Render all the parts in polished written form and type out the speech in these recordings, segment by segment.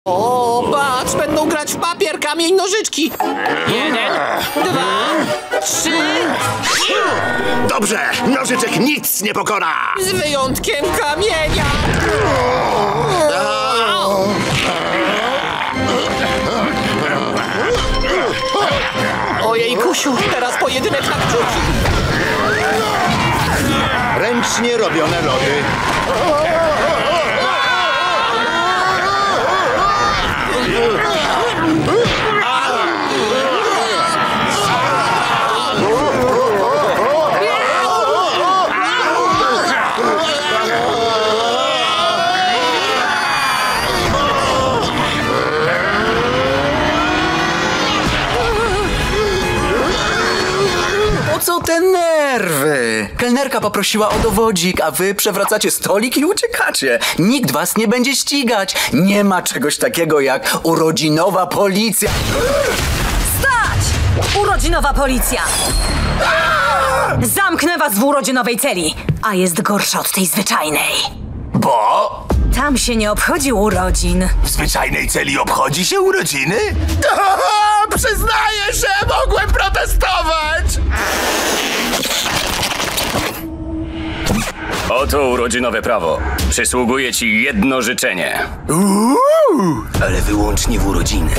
O, patrz, będą grać w papier, kamień, nożyczki. 1, 2, 3. Dobrze, nożyczek nic nie pokora. Z wyjątkiem kamienia. Ojej, Kusiu, teraz pojedynek na kciuki. Ręcznie robione lody. Co te nerwy? Kelnerka poprosiła o dowodzik, a wy przewracacie stolik i uciekacie. Nikt was nie będzie ścigać. Nie ma czegoś takiego jak urodzinowa policja. Stać! Urodzinowa policja! Zamknę was w urodzinowej celi, a jest gorsza od tej zwyczajnej. Bo Tam się nie obchodzi urodzin. w zwyczajnej celi obchodzi się urodziny? Przyznaję się, mogłem protestować! Oto urodzinowe prawo. Przysługuje ci jedno życzenie. Ale wyłącznie w urodziny.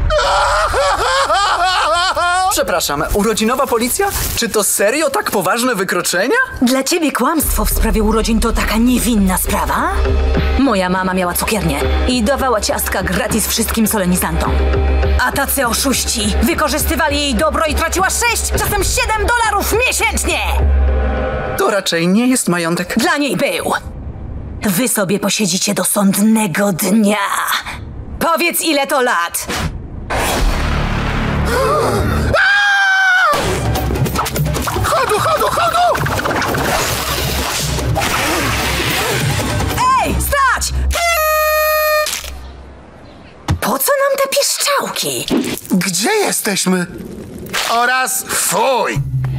Przepraszam, urodzinowa policja? Czy to serio tak poważne wykroczenia? Dla ciebie kłamstwo w sprawie urodzin to taka niewinna sprawa? Moja mama miała cukiernię i dawała ciastka gratis wszystkim solenizantom. A tacy oszuści wykorzystywali jej dobro i traciła 6, czasem $7 miesięcznie! To raczej nie jest majątek. Dla niej był. Wy sobie posiedzicie do sądnego dnia. Powiedz, ile to lat. Chodu! Ej, stać! Po co nam te piszczałki? Gdzie jesteśmy? Oraz fuj!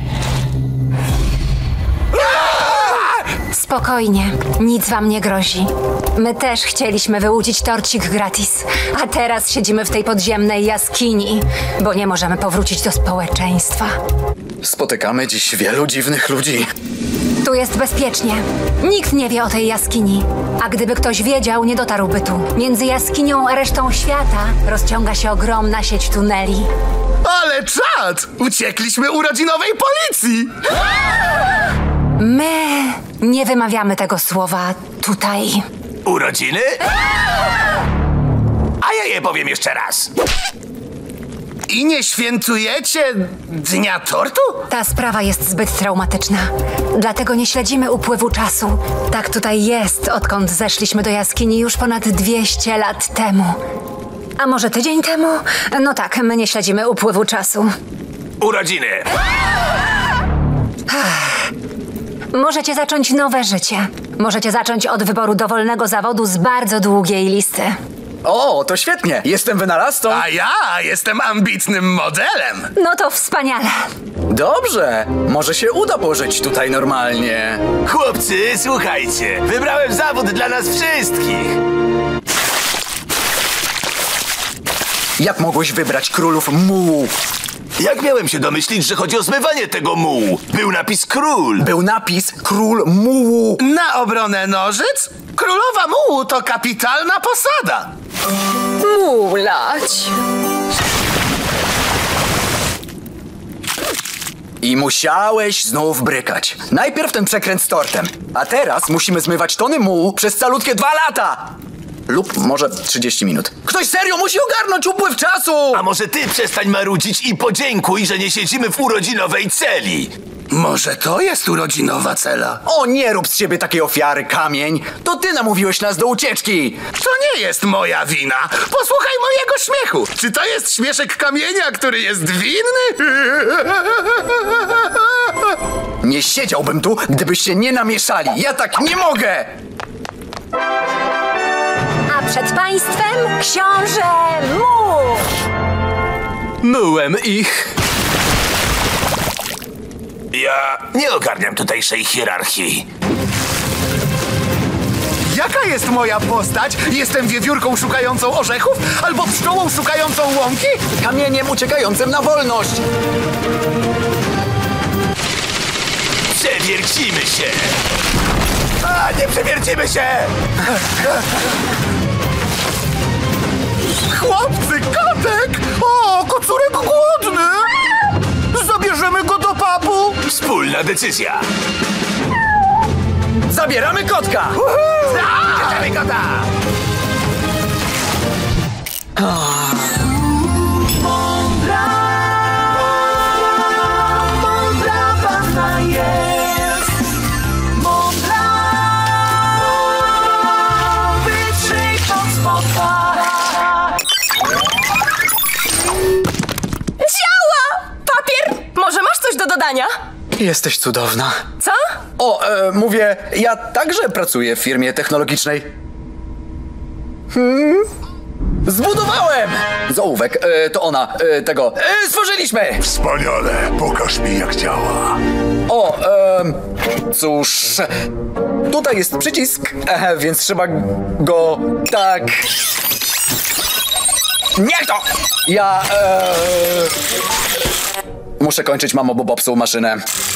Spokojnie, nic wam nie grozi. My też chcieliśmy wyłudzić torcik gratis, a teraz siedzimy w tej podziemnej jaskini, bo nie możemy powrócić do społeczeństwa. Spotykamy dziś wielu dziwnych ludzi. Tu jest bezpiecznie. Nikt nie wie o tej jaskini. A gdyby ktoś wiedział, nie dotarłby tu. Między jaskinią a resztą świata rozciąga się ogromna sieć tuneli. Ale czad! Uciekliśmy urodzinowej policji! My nie wymawiamy tego słowa tutaj. Urodziny? A ja je powiem jeszcze raz. I nie świętujecie Dnia Tortu? Ta sprawa jest zbyt traumatyczna. Dlatego nie śledzimy upływu czasu. Tak tutaj jest, odkąd zeszliśmy do jaskini już ponad 200 lat temu. A może tydzień temu? No tak, my nie śledzimy upływu czasu. Urodziny! Możecie zacząć nowe życie. Możecie zacząć od wyboru dowolnego zawodu z bardzo długiej listy. O, to świetnie. Jestem wynalazcą. A ja jestem ambitnym modelem. No to wspaniale. Dobrze. Może się uda pożyć tutaj normalnie. Chłopcy, słuchajcie. Wybrałem zawód dla nas wszystkich. Jak mogłeś wybrać królów mułu? Jak miałem się domyślić, że chodzi o zmywanie tego mułu? Był napis król. Był napis król mułu. Na obronę nożyc? Królowa mułu to kapitalna posada. Mulać. I musiałeś znów brykać. Najpierw ten przekręt z tortem. A teraz musimy zmywać tony mułu przez calutkie 2 lata. Lub może 30 minut. Ktoś serio musi ogarnąć upływ czasu! A może ty przestań marudzić i podziękuj, że nie siedzimy w urodzinowej celi? Może to jest urodzinowa cela? O, nie rób z siebie takiej ofiary, kamień. To ty namówiłeś nas do ucieczki. To nie jest moja wina. Posłuchaj mojego śmiechu. Czy to jest śmieszek kamienia, który jest winny? Nie siedziałbym tu, gdybyście nie namieszali. Ja tak nie mogę! A przed państwem książę Mu. Myłem ich. Ja nie ogarniam tutejszej hierarchii. Jaka jest moja postać? Jestem wiewiórką szukającą orzechów? Albo pszczołą szukającą łąki? Kamieniem uciekającym na wolność! Przewiercimy się! A, nie przewiercimy się! Chłopcy, kotek! O, kocurek głodny! Zabierzemy go do pubu! Wspólna decyzja! Zabieramy kotka! Zabieramy kota! Mądra panna jest. Mądra. Wytrzyj pod spotka. Działa! Papier! Może masz coś do dodania? Jesteś cudowna. Co? O, mówię, ja także pracuję w firmie technologicznej. Zbudowałem! Z ołówek, to ona, tego, stworzyliśmy! Wspaniale! Pokaż mi, jak działa. O, cóż, tutaj jest przycisk, więc trzeba go tak... Niech to! Ja, muszę kończyć, mamo, bo popsuł maszynę.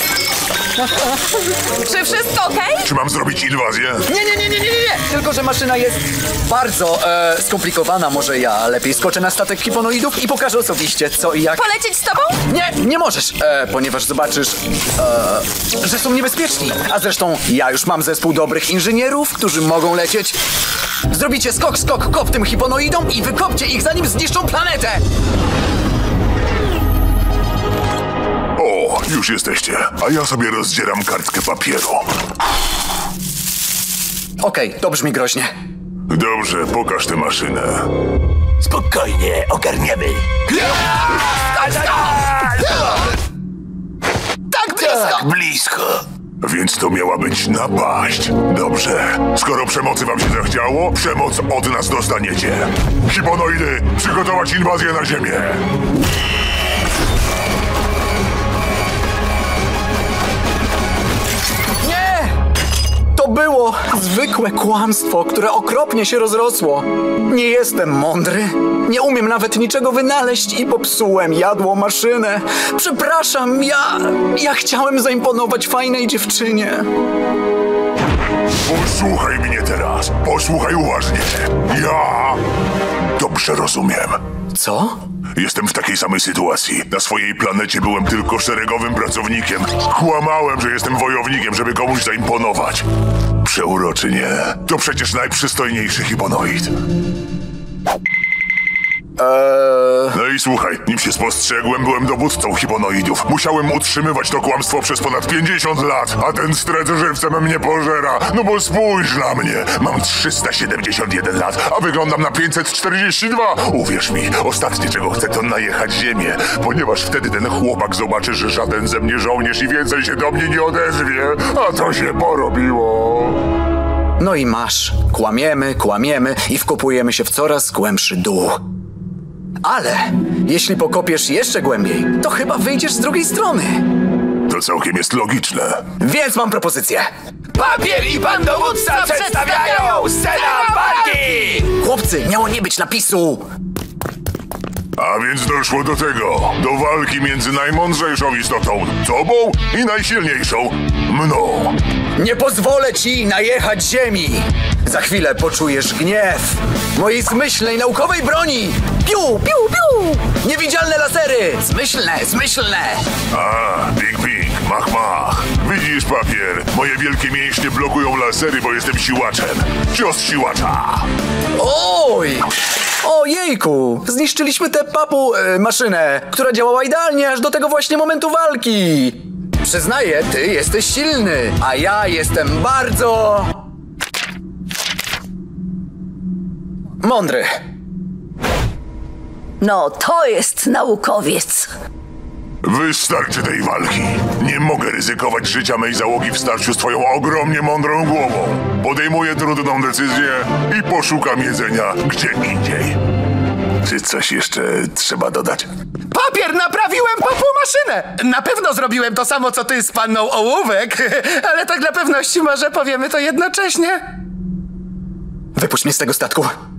Czy wszystko okej? Czy mam zrobić inwazję? Nie. Tylko, że maszyna jest bardzo skomplikowana. Może ja lepiej skoczę na statek hiponoidów i pokażę osobiście, co i jak. Polecieć z tobą? Nie możesz, ponieważ zobaczysz, że są niebezpieczni. A zresztą ja już mam zespół dobrych inżynierów, którzy mogą lecieć. Zrobicie skok tym hiponoidom i wykopcie ich, zanim zniszczą planetę. O, już jesteście. A ja sobie rozdzieram kartkę papieru. Okej, to brzmi groźnie. Dobrze, pokaż tę maszynę. Spokojnie, ogarniemy. Tak blisko. Więc to miała być napaść. Dobrze. Skoro przemocy wam się zachciało, przemoc od nas dostaniecie. Hiponoidy, przygotować inwazję na Ziemię. To było zwykłe kłamstwo, które okropnie się rozrosło. Nie jestem mądry. Nie umiem nawet niczego wynaleźć i popsułem jadło maszynę. Przepraszam, ja chciałem zaimponować fajnej dziewczynie. Posłuchaj mnie teraz. Posłuchaj uważnie. Ja dobrze rozumiem. Co? Jestem w takiej samej sytuacji. Na swojej planecie byłem tylko szeregowym pracownikiem. Kłamałem, że jestem wojownikiem, żeby komuś zaimponować. Przeuroczy, nie? To przecież najprzystojniejszy hiponoid. No i słuchaj, nim się spostrzegłem, byłem dowódcą hiponoidów. Musiałem utrzymywać to kłamstwo przez ponad 50 lat, a ten stret żywcem mnie pożera. No bo spójrz na mnie. Mam 371 lat, a wyglądam na 542. Uwierz mi, ostatnie czego chcę to najechać ziemię, ponieważ wtedy ten chłopak zobaczy, że żaden ze mnie żołnierz i więcej się do mnie nie odezwie. A to się porobiło. No i masz. Kłamiemy i wkopujemy się w coraz głębszy dół. Ale jeśli pokopiesz jeszcze głębiej, to chyba wyjdziesz z drugiej strony. To całkiem jest logiczne. Więc mam propozycję. Papier i pan dowódca przedstawiają scena walki! Chłopcy, miało nie być napisu. A więc doszło do tego. Do walki między najmądrzejszą istotą, tobą i najsilniejszą, mną. Nie pozwolę ci najechać ziemi. Za chwilę poczujesz gniew mojej zmyślnej naukowej broni. Piu, piu, piu. Niewidzialne lasery. Zmyślne. A, ping, mach. Widzisz, papier, moje wielkie mięśnie blokują lasery, bo jestem siłaczem. Cios siłacza. Oj! Ojejku! Zniszczyliśmy tę maszynę, która działała idealnie aż do tego właśnie momentu walki. Przyznaję, ty jesteś silny, a ja jestem bardzo... mądry. No, to jest naukowiec. Wystarczy tej walki. Nie mogę ryzykować życia mej załogi w starciu z twoją ogromnie mądrą głową. Podejmuję trudną decyzję i poszukam jedzenia gdzie indziej. Czy coś jeszcze trzeba dodać? Papier, naprawiłem maszynę! Na pewno zrobiłem to samo, co ty z panną Ołówek, ale tak dla pewności może powiemy to jednocześnie. Wypuść mnie z tego statku.